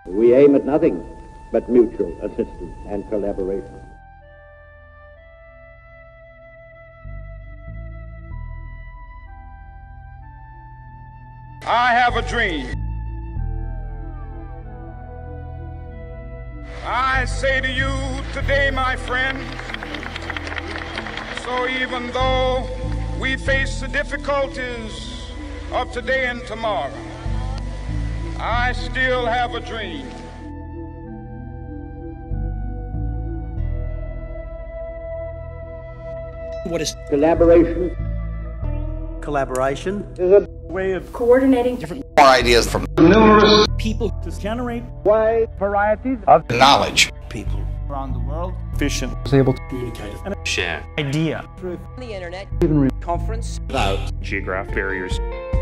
We aim at nothing but mutual assistance and collaboration. I have a dream. I say to you today, my friends, so even though we face the difficulties of today and tomorrow, I still have a dream. What is Collaboration? collaboration? Is a way of coordinating different More ideas from numerous People to generate wide varieties of knowledge. people around the world. Efficient. was able to communicate And share idea. the internet, even conference, Without Geographic barriers.